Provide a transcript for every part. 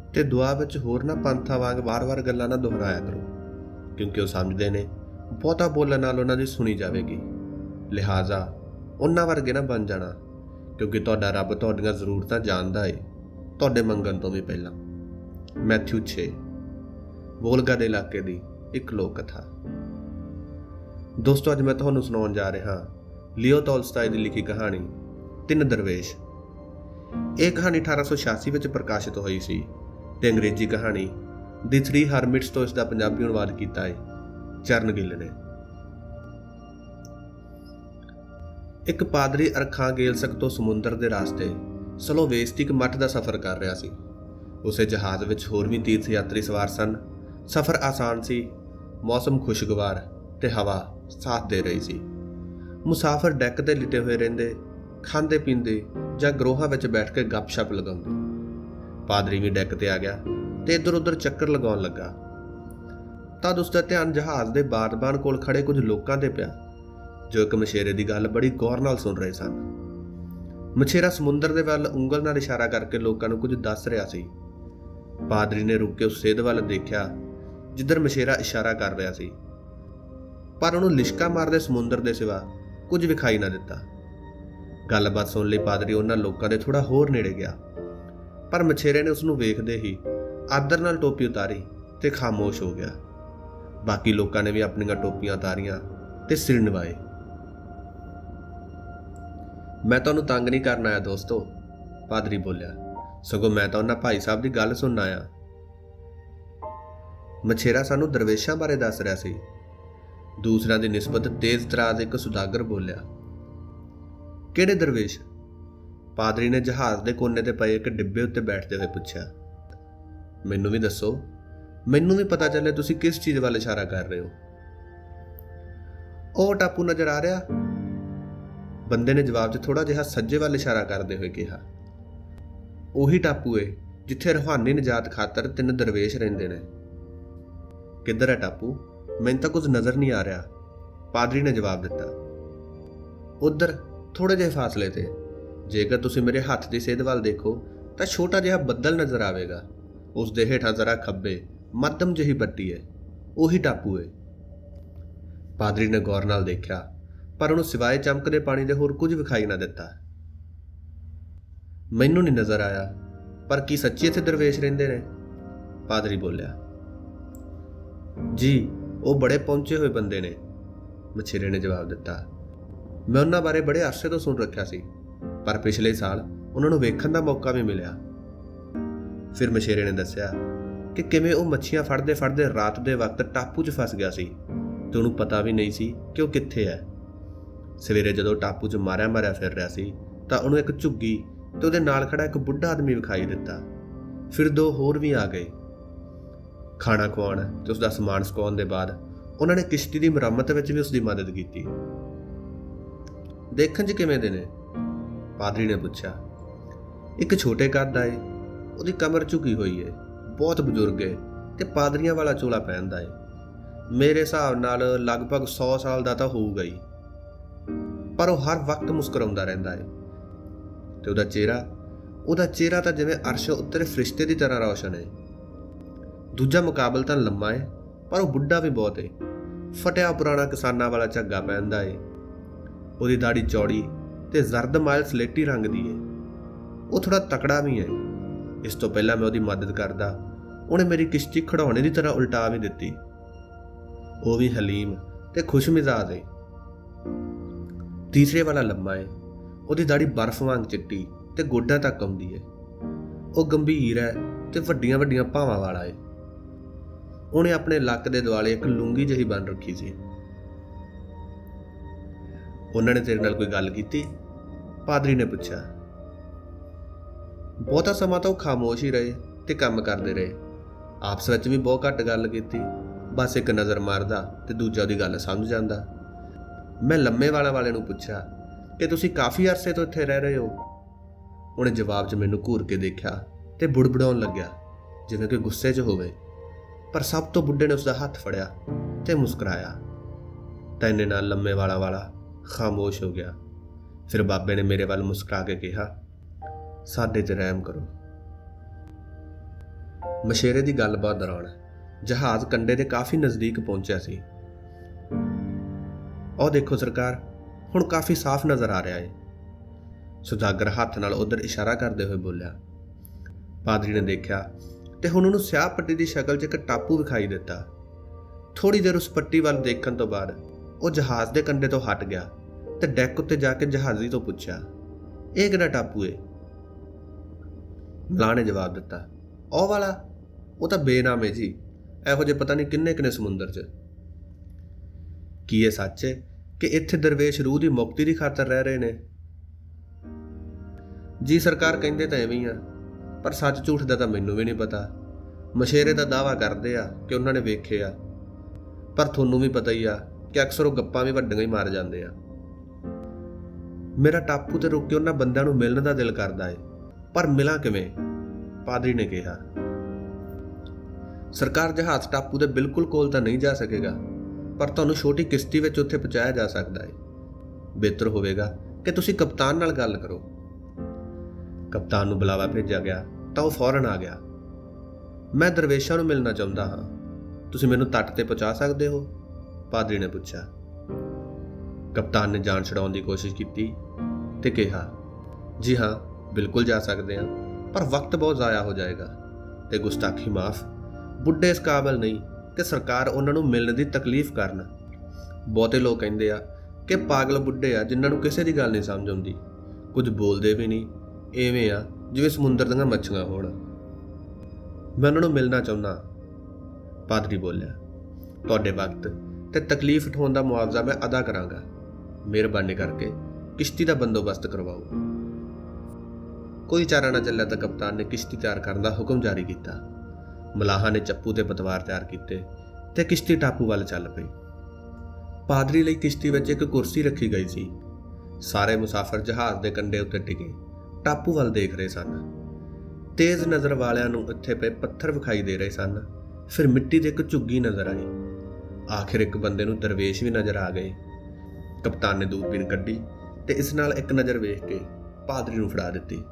ਤੇ ਦੁਆ ਵਿੱਚ ਹੋਰ ਨਾ ਪੰਥਾਂ ਵਾਂਗ ਵਾਰ-ਵਾਰ ਗੱਲਾਂ ਨਾ ਦੁਹਰਾਇਆ ਕਰੋ, ਕਿਉਂਕਿ ਉਹ ਸਮਝਦੇ ਨੇ ਬਹੁਤਾ ਬੋਲਣ ਨਾਲ ਉਹਨਾਂ ਦੀ ਸੁਣੀ ਜਾਵੇਗੀ। ਲਿਹਾਜ਼ਾ ਉਹਨਾਂ ਵਰਗੇ ਨਾ ਬਣ ਜਾਣਾ, ਕਿਉਂਕਿ ਤੁਹਾਡਾ ਰੱਬ ਤੁਹਾਡੀਆਂ ਜ਼ਰੂਰਤਾਂ ਜਾਣਦਾ ਏ, ਤੁਹਾਡੇ ਮੰਗਣ ਤੋਂ ਵੀ ਪਹਿਲਾਂ। ਮੈਥਿਊ 6। ਵੋਲਗਾ ਦੇ ਇਲਾਕੇ ਦੀ ਇੱਕ ਲੋਕ ਕਥਾ। ਦੋਸਤੋ, ਅੱਜ ਮੈਂ ਤੁਹਾਨੂੰ ਸੁਣਾਉਣ ਜਾ ਰਿਹਾ ਲਿਓ ਤੋਲਸਤਾਏ ਦੀ ਲਿਖੀ ਕਹਾਣੀ ਤਿੰਨ ਦਰਵੇਸ਼। ਇਹ ਕਹਾਣੀ 1886 ਵਿੱਚ ਪ੍ਰਕਾਸ਼ਿਤ ਹੋਈ ਸੀ ਤੇ ਅੰਗਰੇਜ਼ੀ ਕਹਾਣੀ ਦੀ 3 ਹਰਮਿਟਸ ਤੋਂ ਇਸ ਦਾ ਪੰਜਾਬੀ ਅਨੁਵਾਦ ਕੀਤਾ ਹੈ ਚਰਨ ਗਿੱਲ ਨੇ। ਇੱਕ ਪਾਦਰੀ ਅਰਖਾਂਗੇਲਸਕ ਤੋਂ ਸਮੁੰਦਰ ਦੇ ਰਾਸਤੇ ਸਲੋਵੇਸਤਿਕ ਮੱਠ ਦਾ ਸਫ਼ਰ ਕਰ ਰਿਹਾ ਸੀ। ਉਸੇ ਜਹਾਜ਼ ਵਿੱਚ ਹੋਰ ਵੀ ਤੀਰਥ ਯਾਤਰੀ ਸਵਾਰ ਸਨ। ਸਫ਼ਰ ਆਸਾਨ ਸੀ, ਮੌਸਮ ਖੁਸ਼ਗਵਾਰ ਤੇ ਹਵਾ ਸਾਥ ਦੇ ਰਹੀ ਸੀ। ਮੁਸਾਫਰ ਡੈਕ ਤੇ ਲਿਟੇ ਹੋਏ ਰਹਿੰਦੇ, ਖਾਂਦੇ ਪੀਂਦੇ ਜਾਂ ਗਰੋਹਾਂ ਵਿੱਚ ਬੈਠ ਕੇ ਗੱਪ-ਸ਼ੱਪ ਲਗਾਉਂਦੇ। ਪਾਦਰੀ ਵੀ ਡੈਕ ਤੇ ਆ ਗਿਆ ਤੇ ਇੱਧਰ ਉੱਧਰ ਚੱਕਰ ਲਗਾਉਣ ਲੱਗਾ। ਤਦ ਉਸਦਾ ਧਿਆਨ ਜਹਾਜ਼ ਦੇ ਬਾਰਬਾਨ ਕੋਲ ਖੜੇ ਕੁਝ ਲੋਕਾਂ ਤੇ ਪਿਆ, ਜੋ ਇੱਕ ਮਛੇਰੇ ਦੀ ਗੱਲ ਬੜੀ ਗੌਰ ਨਾਲ ਸੁਣ ਰਹੇ ਸਨ। ਮਛੇਰਾ ਸਮੁੰਦਰ ਦੇ ਵੱਲ ਉਂਗਲ ਨਾਲ ਇਸ਼ਾਰਾ ਕਰਕੇ ਲੋਕਾਂ ਨੂੰ ਕੁਝ ਦੱਸ ਰਿਹਾ ਸੀ। ਪਾਦਰੀ ਨੇ ਰੁਕ ਕੇ ਉਸ ਸੇਧ ਵੱਲ ਦੇਖਿਆ ਜਿੱਧਰ ਮਛੇਰਾ ਇਸ਼ਾਰਾ ਕਰ ਰਿਹਾ ਸੀ, ਪਰ ਉਹਨੂੰ ਲਿਸ਼ਕਾ ਮਾਰਦੇ ਸਮੁੰਦਰ ਦੇ ਸਿਵਾ ਕੁਝ ਵਿਖਾਈ ਨਾ ਦਿੱਤਾ। ਗੱਲਬਾਤ ਸੁਣ ਲਈ ਪਾਦਰੀ ਉਹਨਾਂ ਲੋਕਾਂ ਦੇ ਥੋੜਾ ਹੋਰ ਨੇੜੇ ਗਿਆ, ਪਰ ਮਛੇਰੇ ਨੇ ਉਸਨੂੰ ਵੇਖਦੇ ਹੀ ਆਦਰ ਨਾਲ ਟੋਪੀ ਉਤਾਰੀ ਤੇ ਖਾਮੋਸ਼ ਹੋ ਗਿਆ। ਬਾਕੀ ਲੋਕਾਂ ਨੇ ਵੀ ਆਪਣੀਆਂ ਟੋਪੀਆਂ ਉਤਾਰੀਆਂ ਤੇ ਸਿਰ ਨਿਵਾਏ। ਮੈਂ ਤੁਹਾਨੂੰ ਤੰਗ ਨਹੀਂ ਕਰਨ ਆਇਆ ਦੋਸਤੋ, ਪਾਦਰੀ ਬੋਲਿਆ, ਸਗੋਂ ਮੈਂ ਤਾਂ ਉਹਨਾਂ ਭਾਈ ਸਾਹਿਬ ਦੀ ਗੱਲ ਸੁਣਨ ਆਇਆ। ਮਛੇਰਾ ਸਾਨੂੰ ਦਰਵੇਸ਼ਾਂ ਬਾਰੇ ਦੱਸ ਰਿਹਾ ਸੀ। ਦੂਸਰਿਆਂ ਦੀ ਨਿਸਬਤ ਤੇਜ਼ ਤਰਾਜ਼ ਇੱਕ ਸੁਦਾਗਰ ਬੋਲਿਆ। ਕਿਹੜੇ ਦਰਵੇਸ਼? ਪਾਦਰੀ ਨੇ ਜਹਾਜ਼ ਦੇ ਕੋਨੇ ਤੇ ਪਏ ਇੱਕ ਡਿੱਬੇ ਉੱਤੇ ਬੈਠਦੇ ਹੋਏ ਪੁੱਛਿਆ। ਮੈਨੂੰ ਵੀ ਦੱਸੋ, ਮੈਨੂੰ ਵੀ ਪਤਾ ਚੱਲੇ ਤੁਸੀਂ ਕਿਸ ਚੀਜ਼ ਵੱਲ ਇਸ਼ਾਰਾ ਕਰ ਰਹੇ ਹੋ। ਉਹ ਟਾਪੂ ਨਜ਼ਰ ਆ ਰਿਹਾ? ਬੰਦੇ ਨੇ ਜਵਾਬ 'ਚ ਥੋੜਾ ਜਿਹਾ ਸੱਜੇ ਵੱਲ ਇਸ਼ਾਰਾ ਕਰਦੇ ਹੋਏ ਕਿਹਾ। ਉਹੀ ਟਾਪੂ ਏ ਜਿੱਥੇ ਰੂਹਾਨੀ ਨਿਜਾਤ ਖਾਤਰ 3 ਦਰਵੇਸ਼ ਰਹਿੰਦੇ ਨੇ। ਕਿੱਧਰ ਹੈ ਟਾਪੂ? ਮੈਨੂੰ ਤਾਂ ਕੁਝ ਨਜ਼ਰ ਨਹੀਂ ਆ ਰਿਹਾ, ਪਾਦਰੀ ਨੇ ਜਵਾਬ ਦਿੱਤਾ। ਉੱਧਰ ਥੋੜੇ ਜਿਹੇ ਫਾਸਲੇ ਤੇ, ਜੇਕਰ ਤੁਸੀਂ ਮੇਰੇ ਹੱਥ ਦੀ ਸੇਧ ਵੱਲ ਦੇਖੋ ਤਾਂ ਛੋਟਾ ਜਿਹਾ ਬੱਦਲ ਨਜ਼ਰ ਆਵੇਗਾ। ਉਸ ਦੇ ਹੇਠਾਂ ਜ਼ਰਾ ਖੱਬੇ ਮੱਧਮ ਜਿਹੀ ਪੱਟੀ ਹੈ, ਉਹੀ ਟਾਪੂ ਹੈ। ਪਾਦਰੀ ਨੇ ਗੌਰ ਨਾਲ ਦੇਖਿਆ, ਪਰ ਉਹਨੂੰ ਸਿਵਾਏ ਚਮਕਦੇ ਪਾਣੀ ਦੇ ਹੋਰ ਕੁਝ ਵਿਖਾਈ ਨਾ ਦਿੱਤਾ। ਮੈਨੂੰ ਨਹੀਂ ਨਜ਼ਰ ਆਇਆ, ਪਰ ਕੀ ਸੱਚੀ ਇੱਥੇ ਦਰਵੇਸ਼ ਰਹਿੰਦੇ ਨੇ? ਪਾਦਰੀ ਬੋਲਿਆ। ਜੀ, ਉਹ ਬੜੇ ਪਹੁੰਚੇ ਹੋਏ ਬੰਦੇ ਨੇ, ਮਛੇਰੇ ਨੇ ਜਵਾਬ ਦਿੱਤਾ। ਮੈਂ ਉਹਨਾਂ ਬਾਰੇ ਬੜੇ ਅਰਸੇ ਤੋਂ ਸੁਣ ਰੱਖਿਆ ਸੀ, ਪਰ ਪਿਛਲੇ ਸਾਲ ਉਹਨਾਂ ਨੂੰ ਵੇਖਣ ਦਾ ਮੌਕਾ ਵੀ ਮਿਲਿਆ। ਫਿਰ ਮਛੇਰੇ ਨੇ ਦੱਸਿਆ ਕਿ ਕਿਵੇਂ ਉਹ ਮੱਛੀਆਂ ਫੜਦੇ ਫੜਦੇ ਰਾਤ ਦੇ ਵਕਤ ਟਾਪੂ 'ਚ ਫਸ ਗਿਆ ਸੀ ਤੇ ਉਹਨੂੰ ਪਤਾ ਵੀ ਨਹੀਂ ਸੀ ਕਿ ਉਹ ਕਿੱਥੇ ਹੈ। ਸਵੇਰੇ ਜਦੋਂ ਟਾਪੂ 'ਚ ਮਾਰਿਆ ਫਿਰ ਰਿਹਾ ਸੀ ਤਾਂ ਉਹਨੂੰ ਇੱਕ ਝੁੱਗੀ ਤੇ ਉਹਦੇ ਨਾਲ ਖੜਾ ਇੱਕ ਬੁੱਢਾ ਆਦਮੀ ਵਿਖਾਈ ਦਿੱਤਾ। ਫਿਰ 2 ਹੋਰ ਵੀ ਆ ਗਏ। ਖਾਣਾ ਖਵਾਉਣ ਤੇ ਉਸਦਾ ਸਮਾਨ ਸੁਕਾਉਣ ਦੇ ਬਾਅਦ ਉਹਨਾਂ ਨੇ ਕਿਸ਼ਤੀ ਦੀ ਮੁਰੰਮਤ ਵਿੱਚ ਵੀ ਉਸਦੀ ਮਦਦ ਕੀਤੀ। ਦੇਖਣ 'ਚ ਕਿਵੇਂ ਦੇ ਨੇ? ਪਾਦਰੀ ਨੇ ਪੁੱਛਿਆ। ਇੱਕ ਛੋਟੇ ਕੱਦ ਦਾ ਏ, ਉਹਦੀ ਕਮਰ ਝੁਕੀ ਹੋਈ ਏ, ਬਹੁਤ ਬਜ਼ੁਰਗ ਏ ਤੇ ਪਾਦਰੀਆਂ ਵਾਲਾ ਚੋਲਾ ਪਹਿਨਦਾ ਏ। ਮੇਰੇ ਹਿਸਾਬ ਨਾਲ ਲਗਭਗ 100 ਸਾਲ ਦਾ ਤਾਂ ਹੋਊਗਾ ਹੀ, ਪਰ ਉਹ ਹਰ ਵਕਤ ਮੁਸਕਰਾਉਂਦਾ ਰਹਿੰਦਾ ਏ ਤੇ ਉਹਦਾ ਚਿਹਰਾ ਤਾਂ ਜਿਵੇਂ ਅਰਸ਼ ਉੱਤੇ ਫਰਿਸ਼ਤੇ ਦੀ ਤਰ੍ਹਾਂ ਰੌਸ਼ਨ ਏ। ਦੂਜਾ ਮੁਕਾਬਲਤਨ ਲੰਮਾ ਏ, ਪਰ ਉਹ ਬੁੱਢਾ ਵੀ ਬਹੁਤ ਏ। ਫਟਿਆ ਪੁਰਾਣਾ ਕਿਸਾਨਾਂ ਵਾਲਾ ਝੱਗਾ ਪਹਿਨਦਾ ਏ। ਉਹਦੀ ਦਾੜੀ ਚੌੜੀ ਤੇ ਜ਼ਰਦ ਮਾਇਲ ਸਲੇਟੀ ਰੰਗ ਦੀ ਏ। ਉਹ ਥੋੜਾ ਤਕੜਾ ਵੀ ਏ। ਇਸ ਤੋਂ ਪਹਿਲਾਂ ਮੈਂ ਉਹਦੀ ਮਦਦ ਕਰਦਾ, ਉਹਨੇ ਮੇਰੀ ਕਿਸ਼ਤੀ ਖੜਾਉਣੇ ਦੀ ਤਰ੍ਹਾਂ ਉਲਟਾ ਵੀ ਦਿੱਤੀ। ਉਹ ਵੀ ਹਲੀਮ ਤੇ ਖੁਸ਼ਮਿਜ਼ਾਜ ਏ। ਤੀਸਰੇ ਵਾਲਾ ਲੰਮਾ ਏ। ਉਹਦੀ ਦਾੜੀ ਬਰਫ਼ ਵਾਂਗ ਚਿੱਟੀ ਤੇ ਗੋਡਿਆਂ ਤੱਕ ਆਉਂਦੀ ਏ। ਉਹ ਗੰਭੀਰ ਹੈ ਤੇ ਵੱਡੀਆਂ ਵੱਡੀਆਂ ਭਾਵਾਂ ਵਾਲਾ ਏ। ਉਹਨੇ ਆਪਣੇ ਲੱਕ ਦੇ ਦੁਆਲੇ ਇੱਕ ਲੂੰਗੀ ਜਿਹੀ ਬੰਨ ਰੱਖੀ ਸੀ। ਉਹਨਾਂ ਨੇ ਤੇਰੇ ਨਾਲ ਕੋਈ ਗੱਲ ਕੀਤੀ? ਪਾਦਰੀ ਨੇ ਪੁੱਛਿਆ। ਬਹੁਤਾ ਸਮਾਂ ਤਾਂ ਉਹ ਖਾਮੋਸ਼ ਹੀ ਰਹੇ ਤੇ ਕੰਮ ਕਰਦੇ ਰਹੇ। ਆਪਸ ਵਿੱਚ ਵੀ ਬਹੁਤ ਘੱਟ ਗੱਲ ਕੀਤੀ, ਬਸ ਇੱਕ ਨਜ਼ਰ ਮਾਰਦਾ ਤੇ ਦੂਜਾ ਉਹਦੀ ਗੱਲ ਸਮਝ ਜਾਂਦਾ। ਮੈਂ ਲੰਮੇ ਵਾਲੇ ਨੂੰ ਪੁੱਛਿਆ ਕਿ ਤੁਸੀਂ ਕਾਫੀ ਅਰਸੇ ਤੋਂ ਇੱਥੇ ਰਹਿ ਰਹੇ ਹੋ? ਉਹਨੇ ਜਵਾਬ 'ਚ ਮੈਨੂੰ ਘੂਰ ਕੇ ਦੇਖਿਆ ਤੇ ਬੁੜਬੁੜਾਉਣ ਲੱਗਿਆ ਜਿਵੇਂ ਕਿ ਗੁੱਸੇ 'ਚ ਹੋਵੇ, ਪਰ ਸਭ ਤੋਂ ਬੁੱਢੇ ਨੇ ਉਸਦਾ ਹੱਥ ਫੜਿਆ ਤੇ ਮੁਸਕਰਾਇਆ। ਤਾਂ ਇੰਨੇ ਨਾਲ ਲੰਮੇ ਵਾਲਾ ਖਾਮੋਸ਼ ਹੋ ਗਿਆ। ਫਿਰ ਬਾਬੇ ਨੇ ਮੇਰੇ ਵੱਲ ਮੁਸਕਰਾ ਕੇ ਕਿਹਾ, ਸਾਡੇ 'ਚ ਰਹਿਮ ਕਰੋ। ਮਛੇਰੇ ਦੀ ਗੱਲਬਾਤ ਦੌਰਾਨ ਜਹਾਜ਼ ਕੰਡੇ ਦੇ ਕਾਫੀ ਨਜ਼ਦੀਕ ਪਹੁੰਚਿਆ ਸੀ। ਉਹ ਦੇਖੋ ਸਰਕਾਰ, ਹੁਣ ਕਾਫੀ ਸਾਫ਼ ਨਜ਼ਰ ਆ ਰਿਹਾ ਹੈ। ਸੁਦਾਗਰ ਹੱਥ ਨਾਲ ਉਧਰ ਇਸ਼ਾਰਾ ਕਰਦੇ ਹੋਏ ਬੋਲਿਆ। ਪਾਦਰੀ ਨੇ ਦੇਖਿਆ ਤੇ ਹੁਣ ਉਹਨੂੰ ਸਿਆਹ ਪੱਟੀ ਦੀ ਸ਼ਕਲ 'ਚ ਇੱਕ ਟਾਪੂ ਵਿਖਾਈ ਦਿੱਤਾ। ਥੋੜੀ ਦੇਰ ਉਸ ਪੱਟੀ ਵੱਲ ਦੇਖਣ ਤੋਂ ਬਾਅਦ ਉਹ ਜਹਾਜ਼ ਦੇ ਕੰਡੇ ਤੋਂ ਹਟ ਗਿਆ ਤੇ ਡੈਕ ਉੱਤੇ ਜਾ ਕੇ ਜਹਾਜ਼ੀ ਤੋਂ ਪੁੱਛਿਆ, ਇਹ ਕਿਹੜਾ ਟਾਪੂ ਏ? ਮਲਾਹ ਨੇ ਜਵਾਬ ਦਿੱਤਾ, ਉਹ ਵਾਲਾ? ਉਹ ਤਾਂ ਬੇਨਾਮ ਹੈ ਜੀ, ਇਹੋ ਜਿਹੇ ਪਤਾ ਨਹੀਂ ਕਿੰਨੇ ਕਿੰਨੇ ਸਮੁੰਦਰ 'ਚ। ਕੀ ਇਹ ਸੱਚ ਹੈ ਕਿ ਇੱਥੇ ਦਰਵੇਸ਼ ਰੂਹ ਦੀ ਮੁਕਤੀ ਦੀ ਖਾਤਰ ਰਹਿ ਰਹੇ ਨੇ? ਜੀ ਸਰਕਾਰ, ਕਹਿੰਦੇ ਤਾਂ ਐਵੇਂ ਹੀ ਆ, ਪਰ ਸੱਚ ਝੂਠ ਦਾ ਤਾਂ ਮੈਨੂੰ ਵੀ ਨਹੀਂ ਪਤਾ। ਮਛੇਰੇ ਦਾ ਦਾਅਵਾ ਕਰਦੇ ਆ ਕਿ ਉਹਨਾਂ ਨੇ ਵੇਖੇ ਆ, ਪਰ ਤੁਹਾਨੂੰ ਵੀ ਪਤਾ ਹੀ ਆ ਕਿ ਅਕਸਰ ਉਹ ਗੱਪਾਂ ਵੀ ਵੱਡੀਆਂ ਹੀ ਮਾਰ ਜਾਂਦੇ ਆ। ਮੇਰਾ ਟਾਪੂ ਤੇ ਰੁਕ ਕੇ ਉਹਨਾਂ ਬੰਦਿਆਂ ਨੂੰ ਮਿਲਣ ਦਾ ਦਿਲ ਕਰਦਾ ਏ, ਪਰ ਮਿਲਾਂ ਕਿਵੇਂ? ਪਾਦਰੀ ਨੇ ਕਿਹਾ। ਸਰਕਾਰ, ਜਹਾਜ਼ ਟਾਪੂ ਦੇ ਬਿਲਕੁਲ ਕੋਲ ਤਾਂ ਨਹੀਂ ਜਾ ਸਕੇਗਾ, ਪਰ ਤੁਹਾਨੂੰ ਛੋਟੀ ਕਿਸ਼ਤੀ ਵਿੱਚ ਉੱਥੇ ਪਹੁੰਚਾਇਆ ਜਾ ਸਕਦਾ ਹੈ। ਬਿਹਤਰ ਹੋਵੇਗਾ ਕਿ ਤੁਸੀਂ ਕਪਤਾਨ ਨਾਲ ਗੱਲ ਕਰੋ। ਕਪਤਾਨ ਨੂੰ ਬੁਲਾਵਾ ਭੇਜਿਆ ਗਿਆ ਤਾਂ ਉਹ ਫੌਰਨ ਆ ਗਿਆ। ਮੈਂ ਦਰਵੇਸ਼ਾਂ ਨੂੰ ਮਿਲਣਾ ਚਾਹੁੰਦਾ ਹਾਂ, ਤੁਸੀਂ ਮੈਨੂੰ ਤੱਟ ਤੇ ਪਹੁੰਚਾ ਸਕਦੇ ਹੋ? ਪਾਦਰੀ ਨੇ ਪੁੱਛਿਆ। ਕਪਤਾਨ ਨੇ ਜਾਨ ਛੁਡਾਉਣ ਦੀ ਕੋਸ਼ਿਸ਼ ਕੀਤੀ ਤੇ ਕਿਹਾ, ਜੀ ਹਾਂ, ਬਿਲਕੁਲ ਜਾ ਸਕਦੇ ਹਾਂ, ਪਰ ਵਕਤ ਬਹੁਤ ਜ਼ਾਇਆ ਹੋ ਜਾਏਗਾ ਤੇ ਗੁਸਤਾਖੀ ਮਾਫ। ਬੁੱਢੇ ਇਸ ਕਾਬਲ ਨਹੀਂ ਕਿ ਸਰਕਾਰ ਉਹਨਾਂ ਨੂੰ ਮਿਲਣ ਦੀ ਤਕਲੀਫ ਕਰਨ। ਬਹੁਤੇ ਲੋਕ ਕਹਿੰਦੇ ਆ ਕਿ ਪਾਗਲ ਬੁੱਢੇ ਆ ਜਿਨ੍ਹਾਂ ਨੂੰ ਕਿਸੇ ਦੀ ਗੱਲ ਨਹੀਂ ਸਮਝ ਆਉਂਦੀ, ਕੁਝ ਬੋਲਦੇ ਵੀ ਨਹੀਂ, ਐਵੇਂ ਆ ਜਿਵੇਂ ਸਮੁੰਦਰ ਦੀਆਂ ਮੱਛੀਆਂ ਹੋਣ। ਮੈਂ ਉਹਨਾਂ ਨੂੰ ਮਿਲਣਾ ਚਾਹੁੰਦਾ, ਪਾਦਰੀ ਬੋਲਿਆ। ਤੁਹਾਡੇ ਵਕਤ ਤੇ ਤਕਲੀਫ ਉਠਾਉਣ ਦਾ ਮੁਆਵਜ਼ਾ ਮੈਂ ਅਦਾ ਕਰਾਂਗਾ। ਮਿਹਰਬਾਨੀ ਕਰਕੇ ਕਿਸ਼ਤੀ ਦਾ ਬੰਦੋਬਸਤ ਕਰਵਾਓ। ਕੋਈ ਚਾਰਾ ਨਾ ਚੱਲਿਆ ਤਾਂ ਕਪਤਾਨ ਨੇ ਕਿਸ਼ਤੀ ਤਿਆਰ ਕਰਨ ਦਾ ਹੁਕਮ ਜਾਰੀ ਕੀਤਾ। ਮਲਾਹਾਂ ਨੇ ਚੱਪੂ ਤੇ ਪਤਵਾਰ ਤਿਆਰ ਕੀਤੇ ਤੇ ਕਿਸ਼ਤੀ ਟਾਪੂ ਵੱਲ ਚੱਲ ਪਈ। ਪਾਦਰੀ ਲਈ ਕਿਸ਼ਤੀ ਵਿੱਚ ਇੱਕ ਕੁਰਸੀ ਰੱਖੀ ਗਈ ਸੀ। ਸਾਰੇ ਮੁਸਾਫਰ ਜਹਾਜ਼ ਦੇ ਕੰਢੇ ਉੱਤੇ ਟਿਕੇ ਟਾਪੂ ਵੱਲ ਦੇਖ ਰਹੇ ਸਨ। ਤੇਜ਼ ਨਜ਼ਰ ਵਾਲਿਆਂ ਨੂੰ ਇੱਥੇ ਪਏ ਪੱਥਰ ਵਿਖਾਈ ਦੇ ਰਹੇ ਸਨ। ਫਿਰ ਮਿੱਟੀ ਦੀ ਇੱਕ ਝੁੱਗੀ ਨਜ਼ਰ ਆਈ। ਆਖਿਰ ਇੱਕ ਬੰਦੇ ਨੂੰ ਦਰਵੇਸ਼ ਵੀ ਨਜ਼ਰ ਆ ਗਏ। ਕਪਤਾਨ ਨੇ ਦੂਰਬੀਨ ਕੱਢੀ ਤੇ ਇਸ ਨਾਲ ਇੱਕ ਨਜ਼ਰ ਵੇਖ ਕੇ ਪਾਦਰੀ ਨੂੰ ਫੜਾ ਦਿੱਤੀ।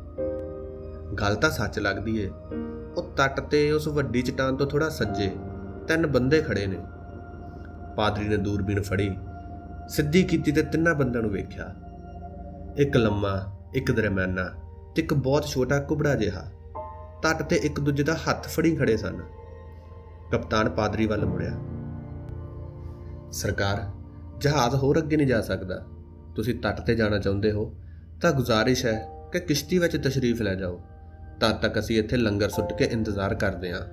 ਗੱਲ ਤਾਂ ਸੱਚ ਲੱਗਦੀ ਏ। ਉਹ ਤੱਟ ਤੇ ਉਸ ਵੱਡੀ ਚਟਾਨ ਤੋਂ ਥੋੜਾ ਸੱਜੇ 3 ਬੰਦੇ ਖੜੇ ਨੇ। ਪਾਦਰੀ ਨੇ ਦੂਰਬੀਨ ਫੜੀ, ਸਿੱਧੀ ਕੀਤੀ ਤੇ 3 ਬੰਦਿਆਂ ਨੂੰ ਵੇਖਿਆ। ਇੱਕ ਲੰਮਾ, ਇੱਕ ਦਰਮਿਆਨਾ ਤੇ ਇੱਕ ਬਹੁਤ ਛੋਟਾ ਕੁਬੜਾ ਜਿਹਾ ਤੱਟ ਤੇ ਇੱਕ ਦੂਜੇ ਦਾ ਹੱਥ ਫੜੀ ਖੜੇ ਸਨ। ਕਪਤਾਨ ਪਾਦਰੀ ਵੱਲ ਮੁੜਿਆ। ਸਰਕਾਰ, ਜਹਾਜ਼ ਹੋਰ ਅੱਗੇ ਨਹੀਂ ਜਾ ਸਕਦਾ। ਤੁਸੀਂ ਤੱਟ ਤੇ ਜਾਣਾ ਚਾਹੁੰਦੇ ਹੋ ਤਾਂ ਗੁਜ਼ਾਰਿਸ਼ ਹੈ ਕਿ ਕਿਸ਼ਤੀ ਵਿੱਚ ਤਸ਼ਰੀਫ ਲੈ ਜਾਓ। ਤਦ ਤੱਕ ਅਸੀਂ ਇੱਥੇ ਲੰਗਰ ਸੁੱਟ ਕੇ ਇੰਤਜ਼ਾਰ ਕਰਦੇ ਹਾਂ।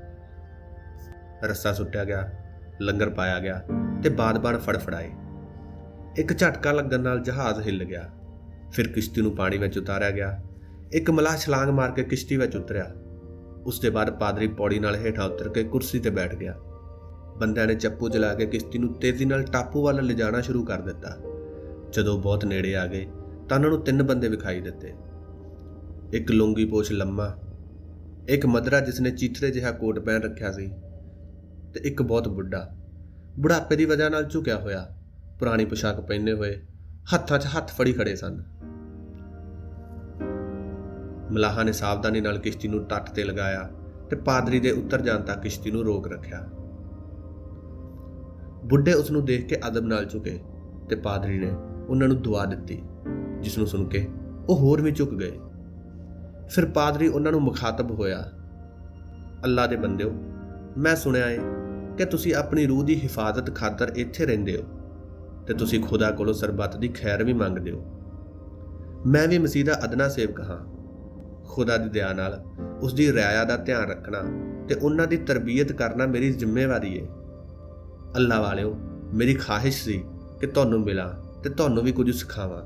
ਰੱਸਾ ਸੁੱਟਿਆ ਗਿਆ, ਲੰਗਰ ਪਾਇਆ ਗਿਆ ਤੇ ਬਾਦ-ਬਾਦ ਫੜਫੜਾਏ। ਇੱਕ ਝਟਕਾ ਲੱਗਣ ਨਾਲ ਜਹਾਜ਼ ਹਿੱਲ ਗਿਆ। ਫਿਰ ਕਿਸ਼ਤੀ ਨੂੰ ਪਾਣੀ ਵਿੱਚ ਉਤਾਰਿਆ ਗਿਆ। ਇੱਕ ਮਲਾਹ ਛਲਾਂਗ ਮਾਰ ਕੇ ਕਿਸ਼ਤੀ ਵਿੱਚ ਉਤਰਿਆ। ਉਸ ਦੇ ਬਾਅਦ ਪਾਦਰੀ ਪੌੜੀ ਨਾਲ ਹੇਠਾਂ ਉਤਰ ਕੇ ਕੁਰਸੀ ਤੇ ਬੈਠ ਗਿਆ। ਬੰਦਿਆਂ ਨੇ ਚੱਪੂ ਚਲਾ ਕੇ ਕਿਸ਼ਤੀ ਨੂੰ ਤੇਜ਼ੀ ਨਾਲ ਟਾਪੂ ਵੱਲ ਲਿਜਾਣਾ ਸ਼ੁਰੂ ਕਰ ਦਿੱਤਾ। ਜਦੋਂ ਬਹੁਤ ਨੇੜੇ ਆ ਗਏ ਤਾਂ ਉਹਨਾਂ ਨੂੰ 3 ਬੰਦੇ ਵਿਖਾਈ ਦਿੱਤੇ। ਇੱਕ ਲੂੰਗੀ ਪੋਸ਼ ਲੰਮਾ, ਇੱਕ ਮਧਰਾ ਜਿਸਨੇ ਚੀਥੜੇ ਜਿਹਾ ਕੋਟ ਪਹਿਨ ਰੱਖਿਆ ਸੀ, ਤੇ ਇੱਕ ਬਹੁਤ ਬੁੱਢਾ, ਬੁਢਾਪੇ ਦੀ ਵਜ੍ਹਾ ਨਾਲ ਝੁਕਿਆ ਹੋਇਆ, ਪੁਰਾਣੀ ਪੋਸ਼ਾਕ ਪਹਿਨੇ ਹੋਏ, ਹੱਥਾਂ 'ਚ ਹੱਥ ਫੜੀ ਖੜੇ ਸਨ। ਮਲਾਹਾਂ ਨੇ ਸਾਵਧਾਨੀ ਨਾਲ ਕਿਸ਼ਤੀ ਨੂੰ ਤੱਟ ਤੇ ਲਗਾਇਆ ਤੇ ਪਾਦਰੀ ਦੇ ਉੱਤਰ ਜਾਣ ਤੱਕ ਕਿਸ਼ਤੀ ਨੂੰ ਰੋਕ ਰੱਖਿਆ। ਬੁੱਢੇ ਉਸ ਨੂੰ ਦੇਖ ਕੇ ਅਦਬ ਨਾਲ ਝੁਕੇ ਤੇ ਪਾਦਰੀ ਨੇ ਉਹਨਾਂ ਨੂੰ ਦੁਆ ਦਿੱਤੀ, ਜਿਸ ਨੂੰ ਸੁਣ ਕੇ ਉਹ ਹੋਰ ਵੀ ਝੁਕ ਗਏ। ਫਿਰ ਪਾਦਰੀ ਉਹਨਾਂ ਨੂੰ ਮੁਖਾਤਬ ਹੋਇਆ। ਅੱਲਾ ਦੇ ਬੰਦਿਓ, ਮੈਂ ਸੁਣਿਆ ਏ ਕਿ ਤੁਸੀਂ ਆਪਣੀ ਰੂਹ ਦੀ ਹਿਫਾਜ਼ਤ ਖਾਤਰ ਇੱਥੇ ਰਹਿੰਦੇ ਹੋ ਤੇ ਤੁਸੀਂ ਖੁਦਾ ਕੋਲੋਂ ਸਰਬੱਤ ਦੀ ਖੈਰ ਵੀ ਮੰਗਦੇ ਹੋ। ਮੈਂ ਵੀ ਮਸੀਹ ਦਾ ਅਦਨਾ ਸੇਵਕ ਹਾਂ। ਖੁਦਾ ਦੀ ਦਇਆ ਨਾਲ ਉਸ ਦੀ ਰਿਆਇਆ ਦਾ ਧਿਆਨ ਰੱਖਣਾ ਤੇ ਉਹਨਾਂ ਦੀ ਤਰਬੀਅਤ ਕਰਨਾ ਮੇਰੀ ਜ਼ਿੰਮੇਵਾਰੀ ਏ। ਅੱਲਾ ਵਾਲਿਓ, ਮੇਰੀ ਖਾਹਿਸ਼ ਸੀ ਕਿ ਤੁਹਾਨੂੰ ਮਿਲਾਂ ਤੇ ਤੁਹਾਨੂੰ ਵੀ ਕੁਝ ਸਿਖਾਵਾਂ।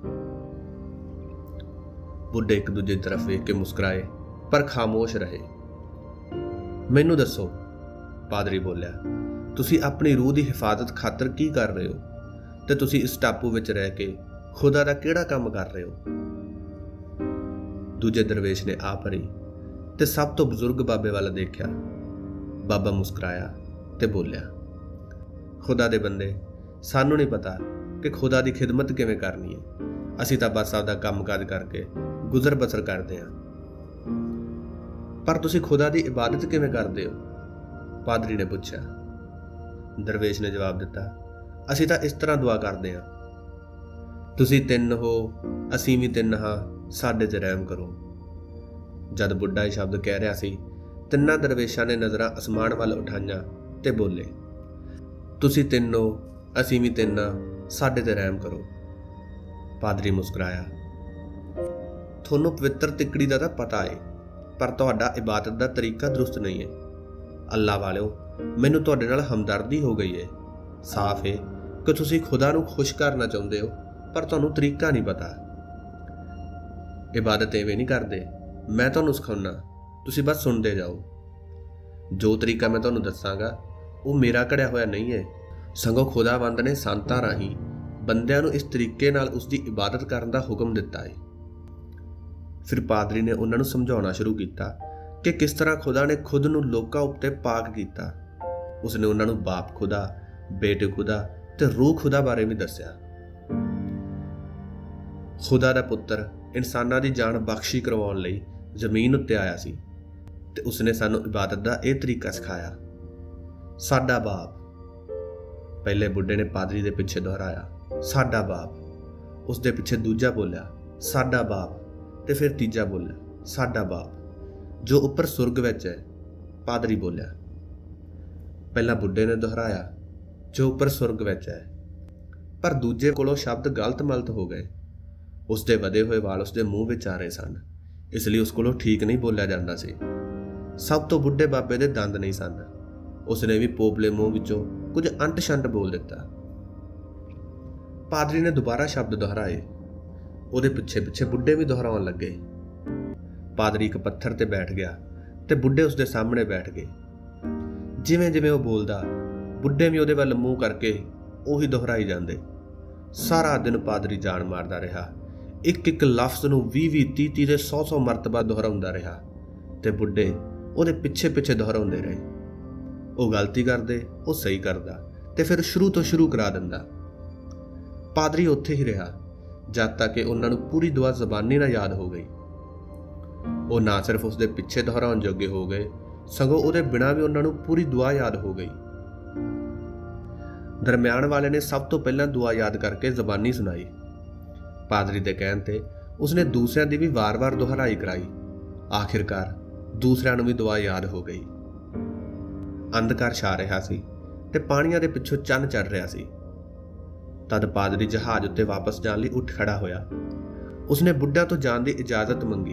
ਬੁੱਢੇ ਇੱਕ ਦੂਜੇ ਦੀ ਤਰਫ ਵੇਖ ਕੇ ਮੁਸਕਰਾਏ, ਪਰ ਖਾਮੋਸ਼ ਰਹੇ। ਮੈਨੂੰ ਦੱਸੋ, ਪਾਦਰੀ ਬੋਲਿਆ, ਤੁਸੀਂ ਆਪਣੀ ਰੂਹ ਦੀ ਹਿਫਾਜ਼ਤ ਖਾਤਰ ਕੀ ਕਰ ਰਹੇ ਹੋ ਤੇ ਤੁਸੀਂ ਇਸ ਟਾਪੂ ਵਿੱਚ ਰਹਿ ਕੇ ਖੁਦਾ ਦਾ ਕਿਹੜਾ ਕੰਮ ਕਰ ਰਹੇ ਹੋ? ਦੂਜੇ ਦਰਵੇਸ਼ ਨੇ ਆ ਭਰੀ ਤੇ ਸਭ ਤੋਂ ਬਜ਼ੁਰਗ ਬਾਬੇ ਵੱਲ ਦੇਖਿਆ। ਬਾਬਾ ਮੁਸਕਰਾਇਆ ਤੇ ਬੋਲਿਆ, ਖੁਦਾ ਦੇ ਬੰਦੇ, ਸਾਨੂੰ ਨਹੀਂ ਪਤਾ ਕਿ ਖੁਦਾ ਦੀ ਖਿਦਮਤ ਕਿਵੇਂ ਕਰਨੀ ਹੈ। ਅਸੀਂ ਤਾਂ ਬਸ ਆਪਦਾ ਕੰਮਕਾਜ ਕਰਕੇ ਗੁਜ਼ਰ ਬਸਰ ਕਰਦੇ ਹਾਂ। पर तुसी खुदा दी इबादत किवें करदे हो? पादरी ने पुछया। दरवेश ने जवाब दिता, असीं तां इस तरह दुआ करदे हां, तुसी तिन्न हो, असीं भी तिन्न हां, साडे ते रहम करो। जद बुढ़ा ये शब्द कह रहा सी, तिन्ना दरवेशां ने नज़रां आसमान वल उठाईयां ते बोले, तुसी तिन्न हो, असीं भी तिन्न हां, साडे ते रहम करो। पादरी मुस्कुराया, थोनू पवित्र तिकड़ी दा तां पता है, पर तुहाडा इबादत दा तरीका दुरुस्त नहीं है। अल्लाह वालिओ, मैनू तुहाडे नाल हमदर्दी हो गई है। साफ है कि तुसी खुदा नू खुश करना चाहुंदे हो, पर तुहानू तरीका नहीं पता। इबादत इवें नहीं करदे, मैं तुहानू सिखाउणा, तुसी बस सुनदे जाओ। जो तरीका मैं तुहानू दस्सांगा वो मेरा घड़िया होया नहीं है, संगों खुदावंद ने संतां राहीं बंदिਆਂ ਨੂੰ इस तरीके नाल उसकी इबादत करने का हुक्म दिता है। फिर पादरी ने उन्होंने समझाना शुरू किया कि किस तरह खुदा ने खुद नूं लोकां उत्ते पाक किया। उसने उन्होंने बाप खुदा, बेटे खुदा ते रूह खुदा बारे भी दस्या। खुदा दा पुत्र इंसानां दी जान बख्शी करवाउण लई जमीन उत्ते आया सी ते उसने सानू इबादत दा इह तरीका सिखाया। साडा बाप, पहले बुढ़े ने पादरी दे पिछे दोहराया, साडा बाप। उसदे पिछे दूजा बोलिया, साडा बाप, ते फिर तीजा बोलिया, साडा बाप जो उपर सुरग विच है। पादरी बोलिया। पहला बुढ़े ने दोहराया, जो उपर सुरग विच है, पर दूजे कोलों शब्द गलत मलत हो गए। उसदे वधे हुए वाल उसदे मुंह विच आ रहे सन, इसलिए उस कोलों ठीक नहीं बोलिया जांदा सी। सब तो बुढ़े बाबे दे दंद नहीं सन। उसने भी पोपले मुंह विचों कुछ अंट शंट बोल दिता। पादरी ने दोबारा शब्द दोहराए, ਉਹਦੇ ਪਿੱਛੇ ਪਿੱਛੇ बुढ़े भी दोहराउण लगे। पादरी एक पत्थर ते बैठ गया ते बुढ़े उसके सामने बैठ गए। जिवें जिवें वो बोलदा, बुढ़े भी ਉਹਦੇ ਵੱਲ मूँह करके ਉਹੀ दोहराई जाते। सारा दिन पादरी जान मारदा रहा, एक एक लफ्ज़ नूं 20-20, 30-30 ते 100-100 मरतबा दोहराउंदा रहा ते बुढ़े ਉਹਦੇ पिछे पिछे दोहराउंदे रहे। ਉਹ गलती करदे, ਉਹ सही करदा ते फिर शुरू तो शुरू करा दिंदा। पादरी उत्थे ही रहा जद तक कि उन्होंने पूरी दुआ जबानी ना याद हो गई। वो ना सिर्फ उसके पिछे दोहराउण जोगे हो गए, सगों उसदे बिना भी उन्होंने पूरी दुआ याद हो गई। दरम्यान वाले ने सब तो पहला दुआ याद करके जबानी सुनाई। पादरी के कहण ते उसने दूसरिਆਂ की भी वार वार दोहराई कराई। आखिरकार दूसरिਆਂ ਨੂੰ भी दुआ याद हो गई। अंधकार छा रहा सी ते पानियां दे पिछों चन्न चढ़ रहा सी। तद पादरी जहाज उत्ते वापस जाने लई उठ खड़ा होया। उसने बुढ़ा तो जान की इजाजत मंगी।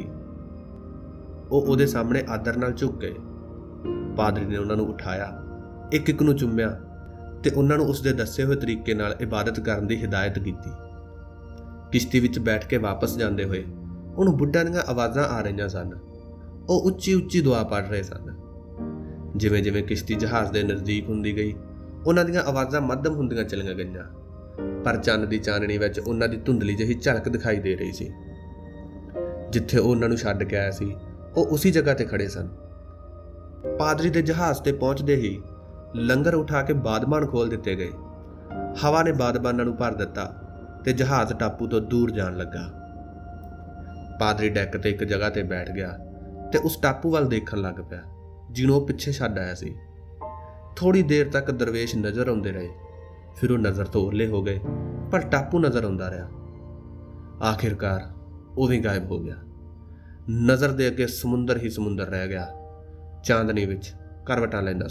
वो उहदे सामने आदर नाल झुक गए। पादरी ने उन्होंने उठाया, एक एक नूं चुम्मिया ते उन्होंने उसके दसे हुए तरीके नाल इबादत करने की हिदायत की। किश्ती विच बैठ के वापस जाते हुए उन्होंने बुढ़ा दीआं आवाज़ां आ रही सन। वो उच्ची उच्ची दुआ पढ़ रहे सन। जिवें जिवें किश्ती जहाज़ के नज़दीक हुंदी गई, उन्हां दीआं आवाज़ां मध्यम हुंदियां चलियां गईयां, पर चंद की चाननी विच उन्हां दी धुंधली जही झलक दिखाई दे रही सी। जिथे वो उन्हां नूं छड्ड के आया सी, वो उसी जगह ते खड़े सन। पादरी दे जहाज़ ते पहुंचदे ही लंगर उठा के बादबान खोल दिते गए। हवा ने बादबानां नूं भर दिता ते जहाज़ टापू तो दूर जान लगा। पादरी डैक ते एक जगह ते बैठ गया ते उस टापू वाल देखण लग पिया जिन्हों पिछे छड्ड आया सी। थोड़ी देर तक दरवेश नज़र आउंदे रहे, फिर वो नज़र तो ओले हो गए, पर टापू नज़र आउंदा रहा। आखिरकार वो भी गायब हो गया। नज़र दे अगे समुंदर ही समुंदर रह गया, चांदनी विच करवटां लैंदा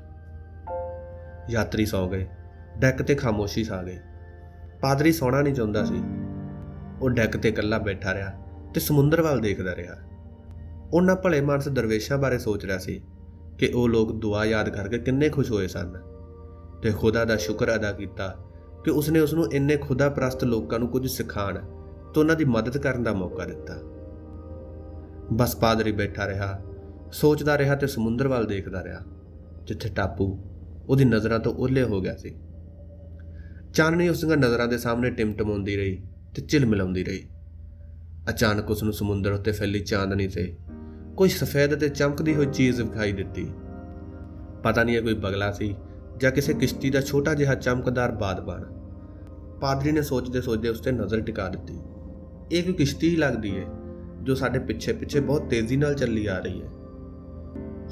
समुंदर। यात्री सौ गए, डैक ते खामोशी छा गई। पादरी सौना नहीं चाहुंदा सी। वो डैक ते इकल्ला बैठा रहा ते समुंदर वाल देखदा रहा। उन्हां भले मानस दरवेशां बारे सोच रहा सी कि वो लोग दुआ याद करके किन्ने खुश होए सन ते खुदा दा शुक्र अदा किया कि उसने उसनूं इन्ने खुदा परस्त लोकां नूं कुछ सिखाण ते उन्हां दी मदद करन दा मौका दिता। बस पादरी बैठा रहा, सोचदा रहा ते समुंदर वाल देखदा रहा, जिथे टापू उहदी नज़रां तो ओले हो गया सी। चाननी उसदियां नज़रां दे सामने टिमटमाउंदी रही ते झिलमिलाउंदी रही। अचानक उसनूं समुंदर उत्ते फैली चांदनी ते कोई सफेद ते चमकदी हुई चीज़ विखाई दिती। पता नहीं है कोई बगला सी जां किसी किश्ती का छोटा जिहा चमकदार बादबान। पादरी ने सोचते सोचते उस पर नज़र टिका दी। एक किश्ती ही लगती है जो साडे पिछे पिछे बहुत तेज़ी नाल चली आ रही है।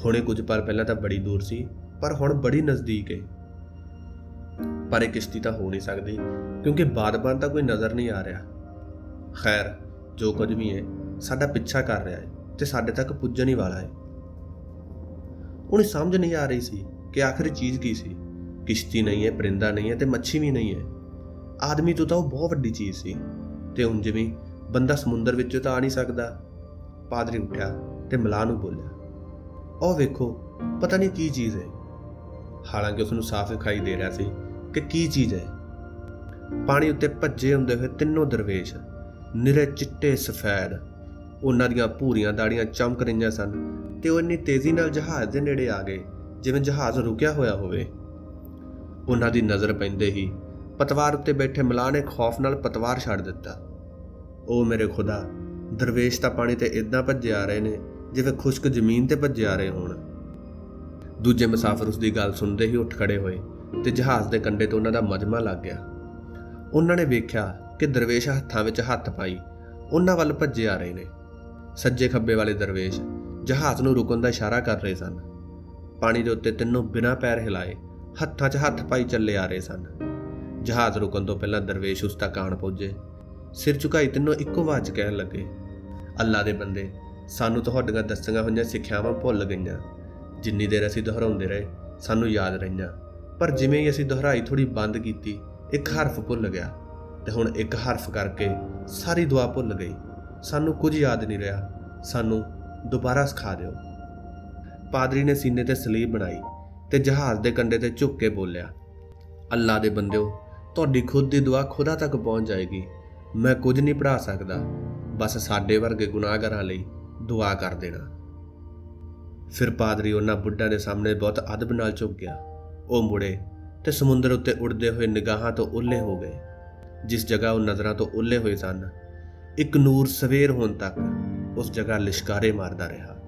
ਹੁਣੇ ਕੁਝ ਪਲ ਪਹਿਲਾਂ ਤਾਂ ਬੜੀ ਦੂਰ ਸੀ, ਪਰ ਹੁਣ ਬੜੀ ਨਜ਼ਦੀਕ ਹੈ। ਪਰ ਇਹ ਕਿਸ਼ਤੀ ਤਾਂ ਹੋ ਨਹੀਂ ਸਕਦੀ, ਕਿਉਂਕਿ ਬਾਦਬਾਨ ਤਾਂ ਕੋਈ ਨਜ਼ਰ ਨਹੀਂ ਆ ਰਿਹਾ। ਖੈਰ, ਜੋ ਕੁਝ ਵੀ ਹੈ ਸਾਡਾ ਪਿੱਛਾ ਕਰ ਰਿਹਾ ਹੈ ਤੇ ਸਾਡੇ ਤੱਕ ਪੁੱਜਣ ਹੀ ਵਾਲਾ ਹੈ। ਉਹਨੂੰ ਸਮਝ ਨਹੀਂ ਆ ਰਹੀ ਸੀ ਕਿ ਆਖਿਰ ਚੀਜ਼ ਕੀ ਸੀ। ਕਿਸ਼ਤੀ ਨਹੀਂ ਹੈ, ਪਰਿੰਦਾ ਨਹੀਂ ਹੈ ਤੇ ਮੱਛੀ ਵੀ ਨਹੀਂ ਹੈ। ਆਦਮੀ ਤੋਂ ਤਾਂ ਉਹ ਬਹੁਤ ਵੱਡੀ ਚੀਜ਼ ਸੀ, ਤੇ ਹੁਣ ਜਿਵੇਂ ਬੰਦਾ ਸਮੁੰਦਰ ਵਿੱਚੋਂ ਤਾਂ ਆ ਨਹੀਂ ਸਕਦਾ। ਪਾਦਰੀ ਉੱਠਿਆ ਤੇ ਮਲਾਹ ਨੂੰ ਬੋਲਿਆ, ਉਹ ਵੇਖੋ, ਪਤਾ ਨਹੀਂ ਕੀ ਚੀਜ਼ ਹੈ। ਹਾਲਾਂਕਿ ਉਸਨੂੰ ਸਾਫ਼ ਦਿਖਾਈ ਦੇ ਰਿਹਾ ਸੀ ਕਿ ਕੀ ਚੀਜ਼ ਹੈ। ਪਾਣੀ ਉੱਤੇ ਭੱਜੇ ਹੁੰਦੇ ਹੋਏ ਤਿੰਨੋਂ ਦਰਵੇਸ਼, ਨਿਰੇ ਚਿੱਟੇ ਸਫੈਦ, ਉਹਨਾਂ ਦੀਆਂ ਭੂਰੀਆਂ ਦਾੜੀਆਂ ਚਮਕ ਰਹੀਆਂ ਸਨ ਤੇ ਉਹ ਇੰਨੀ ਤੇਜ਼ੀ ਨਾਲ ਜਹਾਜ਼ ਦੇ ਨੇੜੇ ਆ ਗਏ ਜਿਵੇਂ ਜਹਾਜ਼ ਰੁਕਿਆ ਹੋਇਆ ਹੋਵੇ। ਉਹਨਾਂ ਦੀ ਨਜ਼ਰ ਪੈਂਦੇ ਹੀ ਪਤਵਾਰ ਉੱਤੇ ਬੈਠੇ ਮਲਾਹ ਨੇ ਖੌਫ ਨਾਲ ਪਤਵਾਰ ਛੱਡ ਦਿੱਤਾ। ਉਹ ਮੇਰੇ ਖੁਦਾ, ਦਰਵੇਸ਼ ਤਾਂ ਪਾਣੀ ਤੇ ਇਦਾਂ ਭੱਜੇ ਆ ਰਹੇ ਨੇ ਜਿਵੇਂ ਖੁਸ਼ਕ ਜ਼ਮੀਨ ਤੇ ਭੱਜੇ ਆ ਰਹੇ ਹੋਣ। ਦੂਜੇ ਮੁਸਾਫਰ ਉਸ ਦੀ ਗੱਲ ਸੁਣਦੇ ਹੀ ਉੱਠ ਖੜੇ ਹੋਏ ਤੇ ਜਹਾਜ਼ ਦੇ ਕੰਢੇ ਤੋਂ ਉਹਨਾਂ ਦਾ ਮਜਮਾ ਲੱਗ ਗਿਆ। ਉਹਨਾਂ ਨੇ ਵੇਖਿਆ ਕਿ ਦਰਵੇਸ਼ ਹੱਥਾਂ ਵਿੱਚ ਹੱਥ ਪਾਈ ਉਹਨਾਂ ਵੱਲ ਭੱਜੇ ਆ ਰਹੇ ਨੇ। ਸੱਜੇ ਖੱਬੇ ਵਾਲੇ ਦਰਵੇਸ਼ ਜਹਾਜ਼ ਨੂੰ ਰੁਕਣ ਦਾ ਇਸ਼ਾਰਾ ਕਰ ਰਹੇ ਸਨ। ਪਾਣੀ ਦੇ ਉੱਤੇ ਤਿੰਨੋਂ ਬਿਨਾਂ ਪੈਰ ਹਿਲਾਏ ਹੱਥਾਂ 'ਚ ਹੱਥ ਪਾਈ ਚੱਲੇ ਆ ਰਹੇ ਸਨ। ਜਹਾਜ਼ ਰੁਕਣ ਤੋਂ ਪਹਿਲਾਂ ਦਰਵੇਸ਼ ਉਸ ਤੱਕ ਆਣ ਪੁੱਜੇ। ਸਿਰ ਝੁਕਾਈ ਤਿੰਨੋਂ ਇੱਕੋ ਆਵਾਜ਼ ਕਹਿਣ ਲੱਗੇ, ਅੱਲਾ ਦੇ ਬੰਦੇ, ਸਾਨੂੰ ਤੁਹਾਡੀਆਂ ਦੱਸੀਆਂ ਹੋਈਆਂ ਸਿੱਖਿਆਵਾਂ ਭੁੱਲ ਗਈਆਂ। ਜਿੰਨੀ ਦੇਰ ਅਸੀਂ ਦੁਹਰਾਉਂਦੇ ਰਹੇ ਸਾਨੂੰ ਯਾਦ ਰਹੀਆਂ, ਪਰ ਜਿਵੇਂ ਹੀ ਅਸੀਂ ਦੁਹਰਾਈ ਥੋੜੀ ਬੰਦ ਕੀਤੀ, ਇੱਕ ਹਰਫ ਭੁੱਲ ਗਿਆ ਤੇ ਹੁਣ ਇੱਕ ਹਰਫ ਕਰਕੇ ਸਾਰੀ ਦੁਆ ਭੁੱਲ ਗਈ। ਸਾਨੂੰ ਕੁਝ ਯਾਦ ਨਹੀਂ ਰਿਹਾ, ਸਾਨੂੰ ਦੁਬਾਰਾ ਸਿਖਾ ਦਿਓ। ਪਾਦਰੀ ਨੇ ਸੀਨੇ ਤੇ ਸਲੀਬ ਬਣਾਈ ਤੇ ਜਹਾਜ਼ ਦੇ ਕੰਢੇ ਤੇ ਝੁੱਕ ਕੇ ਬੋਲਿਆ, ਅੱਲਾ ਦੇ ਬੰਦਿਓ, ਤੁਹਾਡੀ ਖੁਦ ਦੀ ਦੁਆ ਖੁਦਾ ਤੱਕ ਪਹੁੰਚ ਜਾਏਗੀ। ਮੈਂ ਕੁਝ ਨਹੀਂ ਪੜ੍ਹਾ ਸਕਦਾ, ਬਸ ਸਾਡੇ ਵਰਗੇ ਗੁਨਾਹਗਾਰਾਂ ਲਈ ਦੁਆ ਕਰ ਦੇਣਾ। ਫਿਰ ਪਾਦਰੀ ਉਹਨਾਂ ਬੁੱਢਿਆਂ ਦੇ ਸਾਹਮਣੇ ਬਹੁਤ ਅਦਬ ਨਾਲ ਝੁਕ ਗਿਆ। ਉਹ ਮੁੜੇ ਤੇ ਸਮੁੰਦਰ ਉੱਤੇ ਉੱਡਦੇ ਹੋਏ ਨਿਗਾਹਾਂ ਤੋਂ ਓਹਲੇ ਹੋ ਗਏ। ਜਿਸ ਜਗ੍ਹਾ ਉਹ ਨਜ਼ਰਾਂ ਤੋਂ ਓਹਲੇ ਹੋਏ ਸਨ, ਇੱਕ ਨੂਰ ਸਵੇਰ ਹੋਣ ਤੱਕ ਉਸ ਜਗ੍ਹਾ ਲਿਸ਼ਕਾਰੇ ਮਾਰਦਾ ਰਿਹਾ।